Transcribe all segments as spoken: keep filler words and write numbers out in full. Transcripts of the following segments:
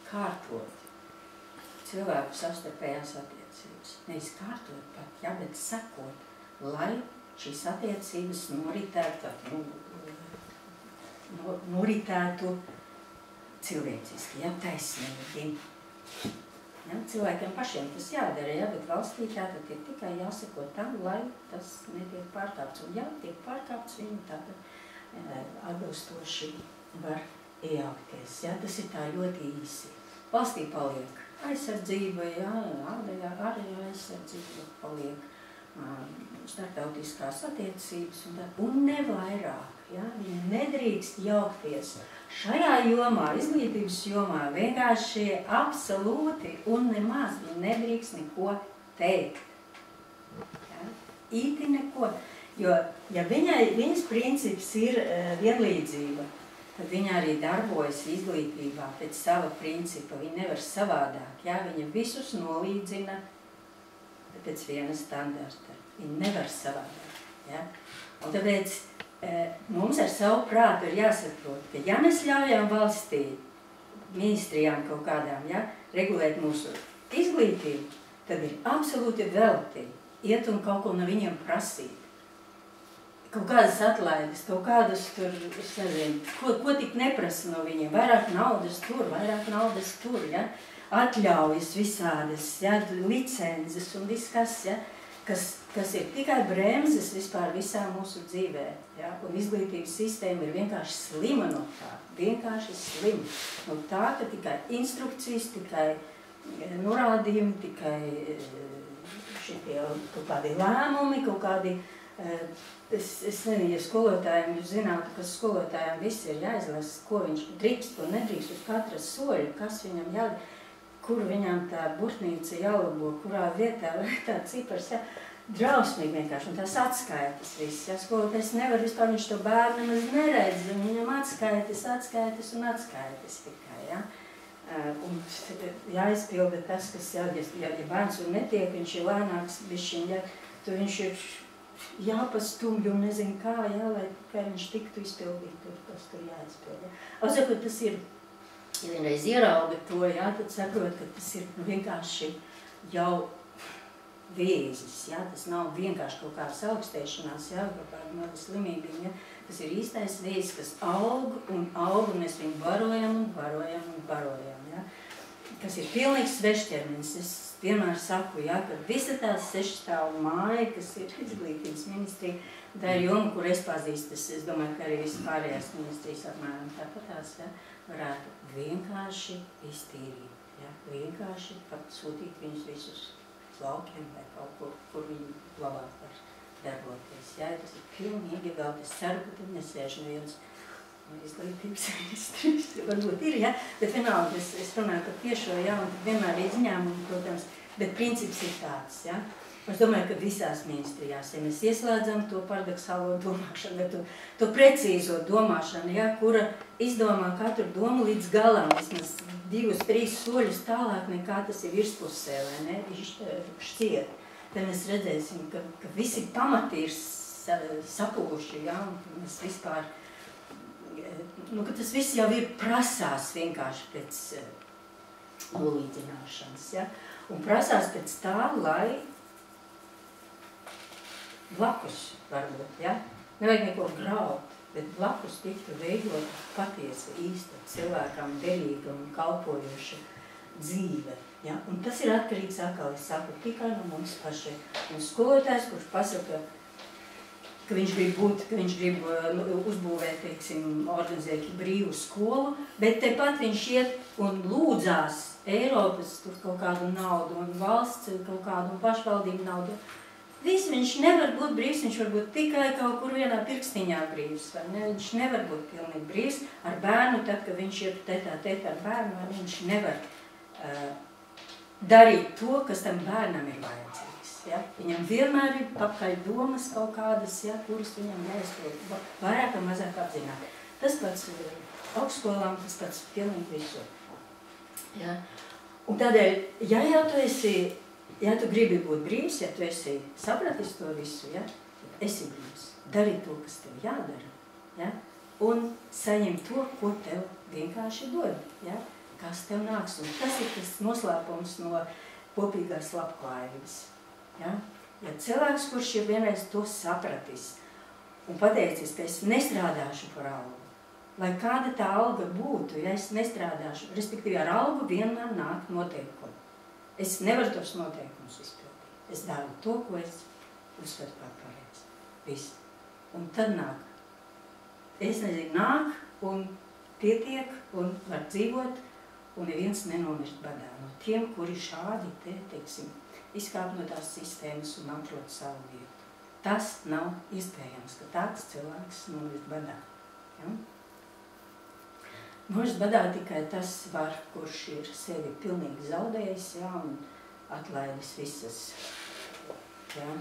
kārtot cilvēku savstarpējās attiecības. Nevis kārtot pat, ja, bet sekot, lai šīs attiecības noritētu, nu, no, noritētu cilvēciski, ja, taisnīgi. Ja, cilvēkiem pašiem tas jādara, ja, bet valstī tātad ir tikai jāsako tam, lai tas netiek pārkāpts. Un ja tiek pārkāpts, viņi tātad atbilstoši var iejaukties. Ja, tas ir tā ļoti īsi. Valstī paliek aizsardzība, ja, ārējā, ārējā aizsardzība paliek, starptautiskās attiecības un, tā, un ne vairāk. Ja, viņi nedrīkst jaukties šajā jomā, izglītības jomā, vienkārši absolūti un nemaz viņi nedrīkst neko teikt. Ja, īti neko, jo ja viņai, viņas princips ir uh, vienlīdzība, tad viņa arī darbojas izglītībā pēc sava principa, viņa nevar savādāk, ja, viņa visus nolīdzina pēc viena standarta, viņa nevar savādāk, ja, un tāpēc mums ar savu prātu ir jāsaprot, ka ja mēs ļaujam valstī, ministrijām kaut kādām, ja, regulēt mūsu izglītību, tad ir absolūti velti iet un kaut ko no viņiem prasīt. Kaut kādas atlaides, kaut kādas tur, es nezinu, ko, ko tik neprasa no viņiem, vairāk naudas tur, vairāk naudas tur, ja, atļaujas visādas, ja, licences un viss kas, ja, Kas, kas ir tikai bremzes vispār visā mūsu dzīvē. Ja? Un izglītības sistēma ir vienkārši slima no tā. Vienkārši slima. No tā, ka tikai instrukcijas, tikai norādījumi, tikai šitie kaut kādi lēmumi, kaut kādi, es, es nezinu, ja skolotājiem, jūs zinātu, ka skolotājiem viss ir jāizlasa, ko viņš drīkst un nedrīkst uz katra soļa, kas viņam jā, kur viņam tā burtnīca jālabo, kurā vietā, vai tā cipars, ja, drausmīgi vienkārši, un tās atskaitas viss, ja, skolotājs nevar vispār, viņš to bērnu nemaz neredz, un viņam atskaitas, atskaitas un atskaitas tikai, ja, un jāizpilda tas, kas, ja, ja, ja bērns un netiek, viņš ir lēnāks, bišķiņ, ja, to viņš ir jāpastumj un nezinu kā, ja, lai tikai viņš tiktu izpildīt, tur, tas tur jāizpilda. Atsakot, tas ir, ja vienreiz ierauga to, jā, tad saprot, ka tas ir vienkārši jau vēzis, jā, tas nav vienkārši kaut kāds augstēšanās, jā, kaut kāda maza slimība, jā, tas ir īstais vēzis, kas aug un aug, un mēs viņu barojam un barojam un barojam, jā, kas ir pilnīgs svešķermenis. Es vienmēr saku, jā, ka visa tās sešstāvu māja, kas ir izglītības ministrija, tā ir joma, kur es pazīstu, es domāju, ka arī visas pārējās ministrijas apmēram tāpatās, jā, varētu vienkārši iztīrīt, ja? Vienkārši pat sūtīt viņus visus uz laukiem vai kaut kur, kur viņi labāk var darboties. Ja? Tas ir pilnīgi vēl, es ceru, ka tur nesēž neviens izglītības ministrs, varbūt ir, ja? Bet vienalga, es, es runāju par tiešo, ja? Un vienmēr ir izņēmumi, protams, bet princips ir tāds, ja? Es domāju, ka visās ministrijās, ja mēs ieslēdzam to paradoxālo domāšanu, to, to precīzo domāšanu, ja, kura izdomā katru domu līdz galam, vismaz divus, trīs soļus tālāk nekā tas ir virspusē, vai ne, šķiet. Tad mēs redzēsim, ka, ka visi pamati ir sapūši, ja, un mēs vispār, nu, ka tas viss jau ir prasās vienkārši pēc nolīdzināšanas, ja, un prasās pēc tā, lai blakus varbūt, ja? Nevajag neko graut, bet blakus tiktu veidot patiesa, īsta, cilvēkam derīga un kalpojoša dzīve. Ja? Un tas ir atkarīgs atkal, es saku, tikai no mums pašiem. Un skolotājs, kurš pasaka, ka viņš grib būt, ka viņš grib uzbūvēt, teiksim, organizēt brīvu skolu, bet tepat viņš iet un lūdzās Eiropas tur kaut kādu naudu un valsts kaut kādu un pašvaldību naudu. Viss viņš nevar būt brīvs, viņš var būt tikai kaut kur vienā pirkstiņā brīvs, vai ne? Viņš nevar būt pilnīgi brīvs ar bērnu, tad, kad viņš ir tetā, tetā ar bērnu, vai viņš nevar uh, darīt to, kas tam bērnam ir vajadzīgs, ja? Viņam vienmēr ir pakaļ domas kaut kādas, ja, kuras viņam neizpild, vairāk vai mazāk apzināt. Tas pats augstskolām, tas pats pilnīgi visur. Ja? Un tādēļ, ja jau tu esi Ja tu gribi būt brīvs, ja tu esi sapratis to visu, ja, tad esi brīvs. Dari to, kas tev jādara, ja, un saņem to, ko tev vienkārši dod. Ja. kas tev nāks. Un tas ir tas noslēpums no kopīgās labklājības. Ja? Ja cilvēks, kurš jau vienreiz to sapratis un pateicis, ka es nestrādāšu par algu, lai kāda tā alga būtu, ja es nestrādāšu, respektīvi ar algu vienmēr nāk noteikumi. Es nevaru tos noteikumus izpildīt. Es daru to, ko es uzskatu par pareizi. Viss. Un tad nāk. Es nezinu, nāk un pietiek un var dzīvot, un neviens nenomirst badā. No tiem, kuri šādi, te, teiksim, izkāp no tās sistēmas un atrod savu vietu. Tas nav iespējams, ka tāds cilvēks nomirst badā. Ja? Nomirst badā tikai tas var, kurš ir sevi pilnīgi zaudējis, ja, un atlaidis visas, ja,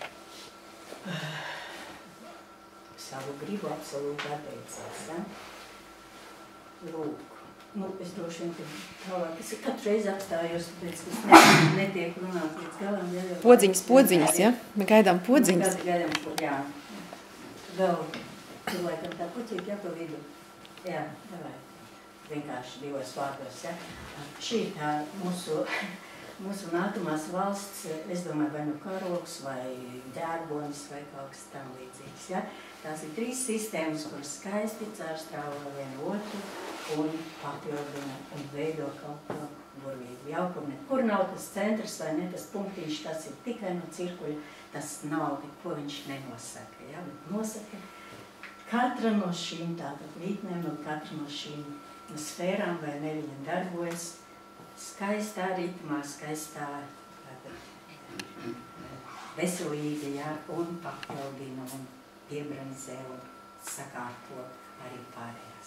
savu gribu absolūti atteicies. Ja? Lūk. Nu, es droši vien, ka tālāk, es katru reizi apstājos, tāpēc, ka es netiek runāt līdz galam. Ja, podziņas, podziņas, ja? Mēs gaidām podziņas. Mēs gaidām, jā. Vēl, tur laikam tā puķīt, jā, pa vidu. Jā, davai. Vienkārši divos vārdos, ja. Šī ir tā mūsu, mūsu nākamās valsts, es domāju, vai nu karogs, vai ģērbonis, vai kaut kas tam līdzīgs, ja. Tās ir trīs sistēmas, kuras skaisti cārstrāvo vienu otru un papildina un veido kaut ko burvīgu. Jau kur nekur nav tas centrs vai ne tas punktiņš, tas ir tikai no cirkuļa, tas nav, ko viņš nenosaka. Ja? Bet nosaka katra no šīm tātad lītnēm, no katra no šīm sfērām vai ne viņa darbojas skaistā ritmā, skaistā tātad, veselīgi, ja? Un papildina un piebranzē un sakārto arī pārējās.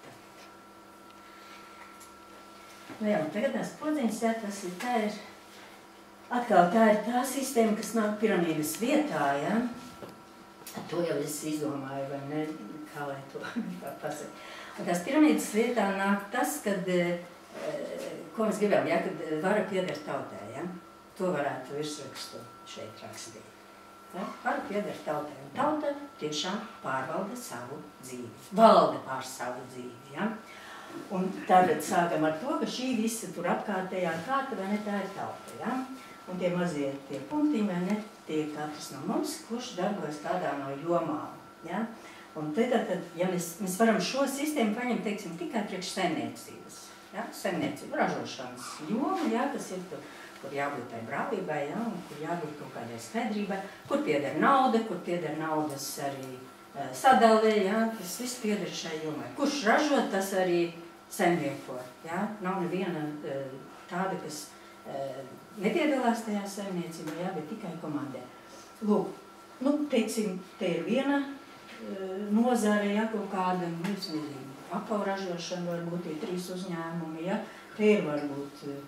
Nu jā, tagad tās podziņas, jā, tas ir, tā ir, atkal tā ir tā sistēma, kas nāk piramīdas vietā, jā. To jau es izdomāju, vai ne, kā lai to pasaka. Un tās piramīdas vietā nāk tas, kad, ko mēs gribējām, jā, kad vara pieder tautai, jā. To varētu virsrakstu šeit rakstīt. Ja? Vara pieder tautai, un tauta tiešām pārvalda savu dzīvi, valda pār savu dzīvi. Ja? Un tagad sākam ar to, ka šī visa tur apkārtējā kārta, vai ne, tā ir tauta. Ja? Un tie mazie tie punktiņi, vai ne, tie katrs no mums, kurš darbojas kādā no jomām. Ja? Un tad, tad, ja mēs, mēs varam šo sistēmu paņemt, teiksim, tikai priekš saimniecības. Ja? Saimniecība, ražošanas joma, ja? Tas ir tur, kur jābūt tai brālībai, ja, un kur jābūt kaut kādai skaidrībai, kur pieder nauda, kur pieder naudas arī e, sadalē, ja, tas viss pieder šai jomai. Kurš ražo, tas arī saimnieko, ja, nav neviena e, tāda, kas e, nepiedalās tajā saimniecībā, ja, bet tikai komandē. Lūk, nu, teiksim, te ir viena e, nozare, ja, kaut kāda, nu, es nezinu, apavu ražošana varbūt ir trīs uzņēmumi, ja, te ir varbūt e,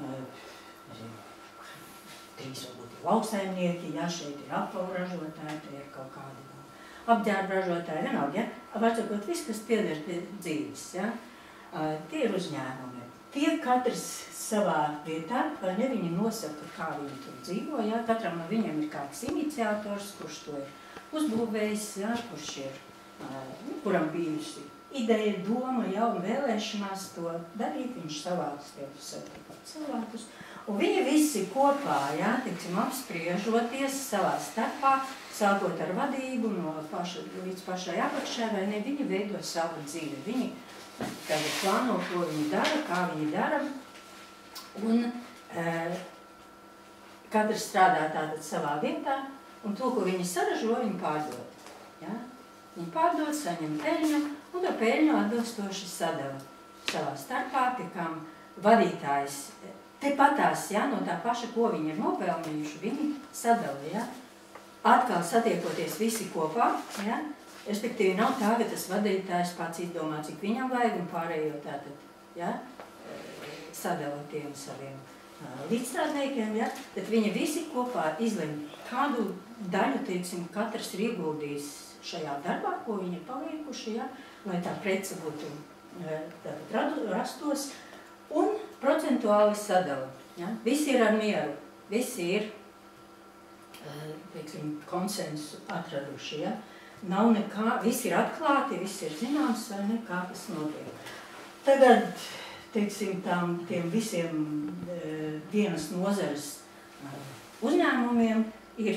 trīs varbūt ir lauksaimnieki, ja šeit ir apavu ražotāji, te ir kaut kādi apģērba ražotāji, vienalga, ja, vārdsakot, viss, kas pieder pie dzīves, ja, tie ir uzņēmumi. Tie katrs savā vietā, vai ne, viņi nosaka, kā viņi tur dzīvo, ja, katram no viņiem ir kāds iniciators, kurš to ir uzbūvējis, ja, kurš ir, kuram bijusi ideja, doma, ja, un vēlēšanās to darīt, viņš savāks tev cilvēkus. Un viņi visi kopā, ja, teiksim, apspriežoties savā starpā, sākot ar vadību no paša, līdz pašai apakšai, vai ne, viņi veido savu dzīvi. Viņi tagad plāno, ko viņi dara, kā viņi dara, un e, katrs strādā tātad savā vietā, un to, ko viņi saražo, viņi pārdod. Ja? Viņi pārdod, saņem peļņu, un to peļņu atbilstoši sadala savā starpā, pie kam vadītājs tepatās, ja, no tā paša, ko viņi ir nopelnījuši, viņi sadala, ja. Atkal satiekoties visi kopā, ja, respektīvi nav tā, ka tas vadītājs pats izdomā, cik viņam vajag, un pārējo tātad, ja, sadala tiem saviem uh, līdzstrādniekiem, ja, tad viņi visi kopā izlemj, kādu daļu, teiksim, katrs ir ieguldījis šajā darbā, ko viņi ir paliekuši, ja, lai tā prece būtu tātad rastos, un procentuāli sadala. Ja? Visi ir ar mieru, visi ir, teiksim, konsensu atraduši. Ja? Nav nekā, visi ir atklāti, visi ir zināms, vai ne, kā tas notiek. Tagad teiksim, tam, tiem visiem vienas nozares uzņēmumiem ir,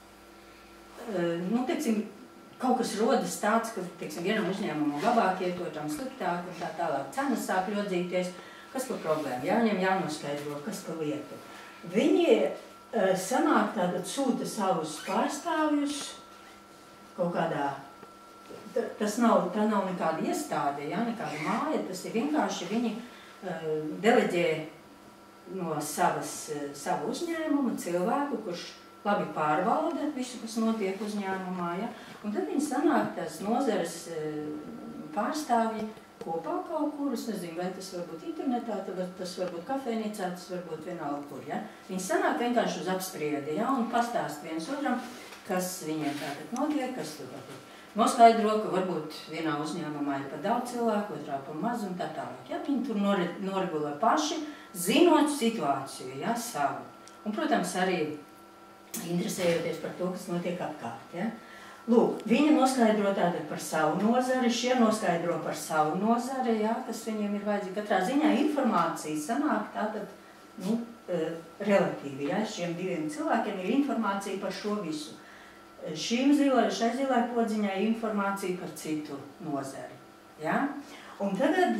nu, teiksim, kaut kas rodas tāds, ka, teiksim, vienam uzņēmumam labāk iet, otram sliktāk, un tā tālāk cenas sāk ļodzīties. Kas par problēmu? Jā, viņiem jānoskaidro, kas par lietu. Viņi sanāk tātad sūta savus pārstāvjus kaut kādā, tas nav, tā nav nekāda iestāde, jā, nekāda māja, tas ir vienkārši viņi deleģē no savas, savu uzņēmumu cilvēku, kurš labi pārvalda visu, kas notiek uzņēmumā, ja? Un tad viņi sanāk tās nozares pārstāvji kopā kaut kur, es nezinu, vai tas var būt internetā, tas var būt kafejnīcā, tas var būt vienalga kur, ja? Viņi sanāk vienkārši uz apspriedi, ja? Un pastāst viens otram, kas viņiem tātad notiek, kas tur tātad noskaidro, ka varbūt vienā uzņēmumā ir pa daudz cilvēku, otrā pa maz un tā tālāk. Ja? Viņi tur noregulē paši, zinot situāciju, ja, savu. Un, protams, arī interesējoties par to, kas notiek apkārt. Ja? Lūk, viņi noskaidro tātad par savu nozari, šie noskaidro par savu nozari, ja, kas viņiem ir vajadzīga. Katrā ziņā informācija sanāk tātad, nu, relatīvi, ja, šiem diviem cilvēkiem ir informācija par šo visu. Šīm zilai, šai zilai podziņai informācija par citu nozari, ja. Un tagad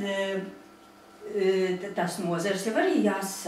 tās nozares jau arī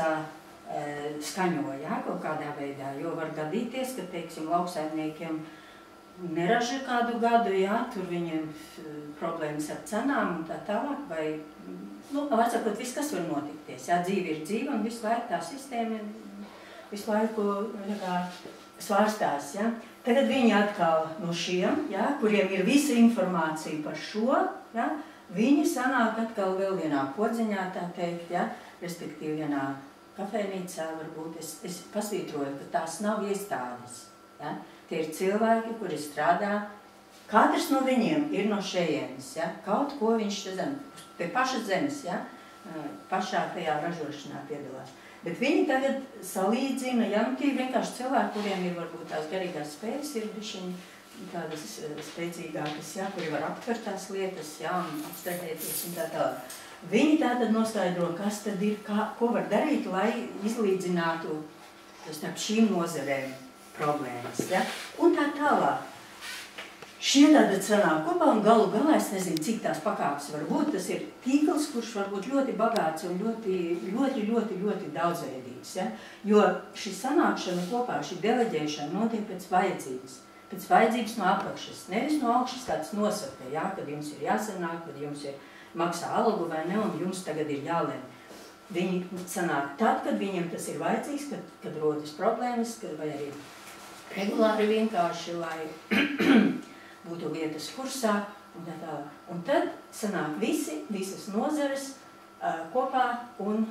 jāsaskaņo, ja, kaut kādā veidā, jo var gadīties, ka, teiksim, lauksaimniekiem neraža kādu gadu, jā, tur viņiem problēmas ar cenām un tā tālāk, vai, nu, vecākot, viss, kas var notikties, jā, dzīve ir dzīve un visu laiku tā sistēma visu laiku kā, svārstās, jā. Tagad viņi atkal no šiem, jā, kuriem ir visa informācija par šo, jā, viņi sanāk atkal vēl vienā podziņā, tā teikt, jā, respektīvi vienā kafejnīcā, varbūt es, es pasvītroju, ka tās nav iestādes, jā. Tie ir cilvēki, kuri strādā, katrs no viņiem ir no šejienes, ja? Kaut ko viņš te zem, pie pašas zemes, ja? Pašā tajā ražošanā piedalās. Bet viņi tagad salīdzina, ja, nu tie vienkārši cilvēki, kuriem ir varbūt tās garīgās spējas, ir bišķiņi tādas spēcīgākas, ja? Kuri var aptvert tās lietas, ja? Un abstrahēties un tā tālāk. Viņi tātad noskaidro, kas tad ir, kā, ko var darīt, lai izlīdzinātu starp šīm nozarēm problēmas, ja? Un tā tālāk. Šie tātad sanāk kopā un galu galā, es nezinu, cik tās pakāpes var būt, tas ir tīkls, kurš var būt ļoti bagāts un ļoti, ļoti, ļoti, ļoti daudzveidīgs, ja? Jo šī sanākšana kopā, šī deleģēšana notiek pēc vajadzības, pēc vajadzības no apakšas, nevis no augšas tāds nosaka, ja? Kad jums ir jāsanāk, kad jums ir maksā algu vai ne, un jums tagad ir jālem. Viņi sanāk tad, kad viņiem tas ir vajadzīgs, kad, kad rodas problēmas, kad, vai arī regulāri vienkārši, lai būtu lietas kursā un tā tālāk. Un tad sanāk visi, visas nozares uh, kopā un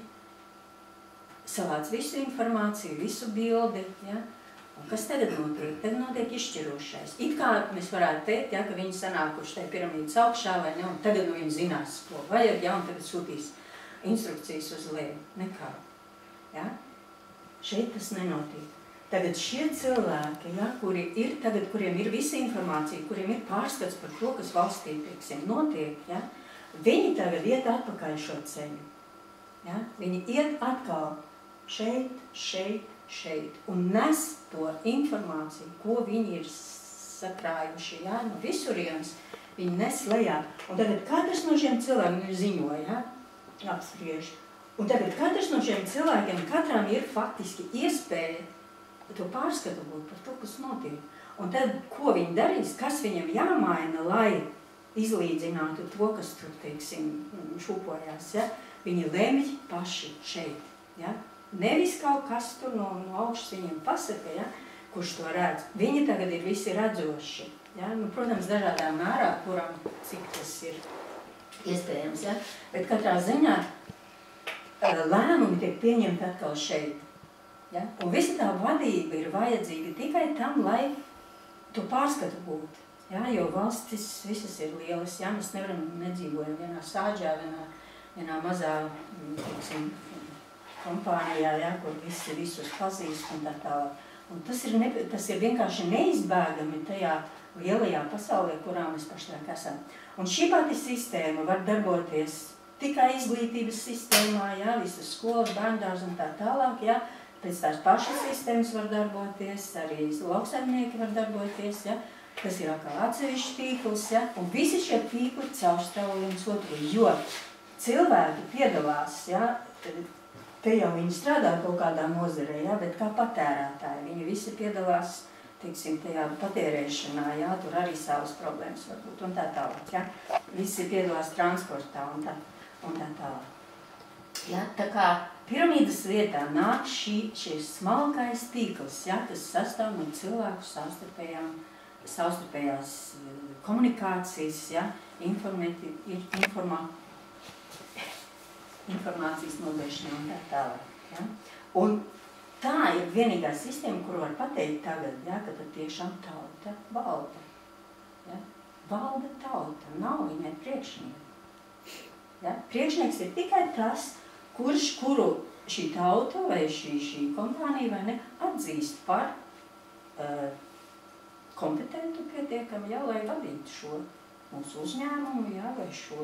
savāc visu informāciju, visu bildi, ja? Un kas tagad notiek? Tagad notiek izšķirošais. It kā mēs varētu teikt, ja, ka viņi sanākuši tajā piramīdas augšā vai ne, un tagad no viņi zinās, ko vajag, ja, un tagad sūtīs instrukcijas uz leju. Nekā. Ja? Šeit tas nenotiek. Tagad šie cilvēki, ja, kuri ir, tagad, kuriem ir visa informācija, kuriem ir pārskats par to, kas valstī, teiksim, notiek, ja, viņi tagad iet atpakaļ šo ceļu. Ja? Viņi iet atkal šeit, šeit, šeit un nes to informāciju, ko viņi ir sakrājuši, ja, no visurienes, viņi nes lejā. Un tagad katrs no šiem cilvēkiem ziņo, ja, apspriež. Un tagad katrs no šiem cilvēkiem, katram ir faktiski iespēja to pārskatu būt par to, kas notiek. Un tad, ko viņi darīs, kas viņam jāmaina, lai izlīdzinātu to, kas tur, teiksim, šūpojās, ja? Viņi lemj paši šeit, ja? Nevis kaut kas tur no, no augšas viņiem pasaka, ja? Kurš to redz. Viņi tagad ir visi redzoši, ja? Nu, protams, dažādā mērā, kuram cik tas ir iespējams, ja? Bet katrā ziņā lēmumi tiek pieņemti atkal šeit. Ja? Un visa tā vadība ir vajadzīga tikai tam, lai to pārskatu būtu. Ja? Jo valstis visas ir lielas, ja? Mēs nevaram nedzīvojam vienā sāģā, vienā, vienā mazā, teiksim, kompānijā, ja? Kur visi visus pazīst un tā tālāk. Un tas ir, ne, tas ir vienkārši neizbēgami tajā lielajā pasaulē, kurā mēs pašlaik esam. Un šī pati sistēma var darboties tikai izglītības sistēmā, jā, visas skolas, bērndārs un tā tālāk, jā. Pēc tās pašas sistēmas var darboties, arī lauksaimnieki var darboties, jā. Tas ir kā atsevišķi tīkls, ja? Un visi šie tīkli caurstrauj viens otru, jo cilvēki piedalās, ja? Te jau viņi strādā kaut kādā nozarē, ja? Bet kā patērētāji, viņi visi piedalās, teiksim, tajā patērēšanā, ja? Tur arī savas problēmas varbūt un tā tālāk, ja? Visi piedalās transportā un tā, un tā tālāk. Ja? Tā kā piramīdas vietā nāk šī, šis smalkais tīkls, ja? Kas sastāv no cilvēku savstarpējām savstarpējās komunikācijas, ja, informēti, informā, informācijas nodēšanā un tā tālāk. Ja. Un tā ir vienīgā sistēma, kuru var pateikt tagad, ja, ka tad tiešām tauta valda. Ja. Valda tauta, nav viņai priekšnieka. Ja. Priekšnieks ir tikai tas, kurš, kuru šī tauta vai šī, šī kompānija vai ne, atzīst par uh, kompetentu pietiekami, jā, lai vadītu šo mūsu uzņēmumu, jā, vai šo,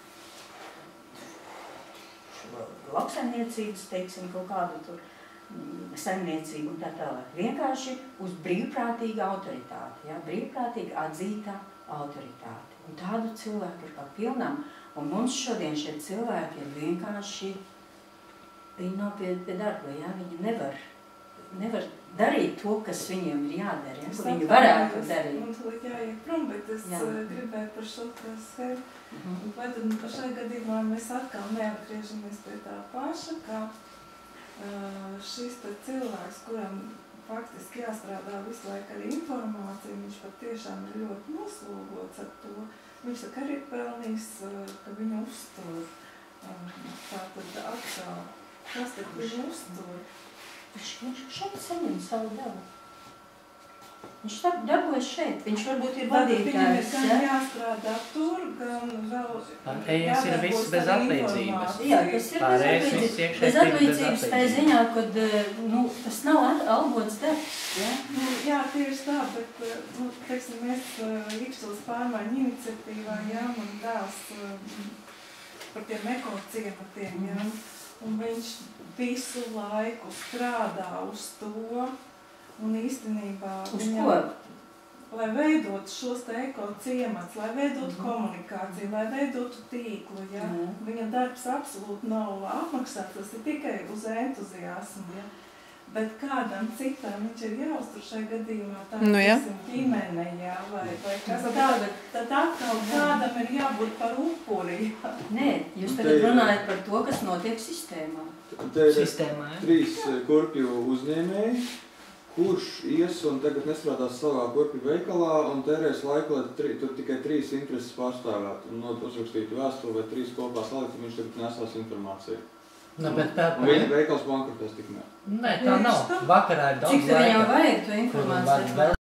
šo lauksaimniecības, teiksim, kaut kādu tur saimniecību un tā tālāk. Vienkārši uz brīvprātīgu autoritāti, jā, brīvprātīgi atzītā autoritāti. Un tādu cilvēku ir kā pilnām. Un mums šodien šie cilvēki ir vienkārši, viņi nav pie, pie darba, jā, viņi nevar, nevar darīt to, kas viņiem ir jādara, ja? Ko viņi varētu darīt. Man tūlīt jāiet prom, bet es jā. gribēju par šo schēmu. Mm-hmm. Vai tad šajā gadījumā mēs atkal neatgriežamies pie tā paša, ka uh, šis cilvēks, kuram faktiski jāstrādā visu laiku ar informāciju, viņš pat tiešām ir ļoti noslogots ar to. Viņš saka, arī pelnījis, uh, ka viņu uztur. Um, tātad atkal, kas tad viņu uztur? Viņš, viņš šeit saņem savu devu. Viņš darbojas šeit, viņš varbūt ir vadītājs. Viņam ir gan jāstrādā tur, gan vēl pārējais ir viss bez atlīdzības. Jā, tas ir bez atlīdzības. Bez atlīdzības tā ziņā, kad nu, tas nav algots darbs. Ja? Nu, jā, tieši tā, bet nu, teiksim, mēs Rīgšķilas pārmaiņu iniciatīvā, jā, man dēls par tiem ekociematiem, jā. Un viņš visu laiku strādā uz to, un īstenībā uz viņam, ko? Lai veidotu šos te ekociemats, lai veidotu mm-hmm. komunikāciju, lai veidotu tīklu, ja? Mm. Viņa darbs absolūti nav apmaksāts, tas ir tikai uz entuziasmu, ja? Bet kādam citam viņš ir jāuztur šai gadījumā, tā nu, ja. ģimene, jā, vai, vai kas tāda, tad atkal kādam ir jābūt par upuri. Jā. Nē, jūs tagad runājat par to, kas notiek sistēmā. Te ir Sistēmā, ja? trīs kurpju uzņēmēji, kurš ies un tagad nestrādās savā kurpju veikalā un tērēs laiku, lai tri, tur tikai trīs intereses pārstāvētu un uzrakstītu vēstuli vai trīs kopā salikt, un viņš tagad nesās informāciju. Nu, bet tā... Un viņa veikals bankrotēs tikmēr. Nē, tā nav. Vakarā ir daudz laika. Cik viņam vajag to informāciju?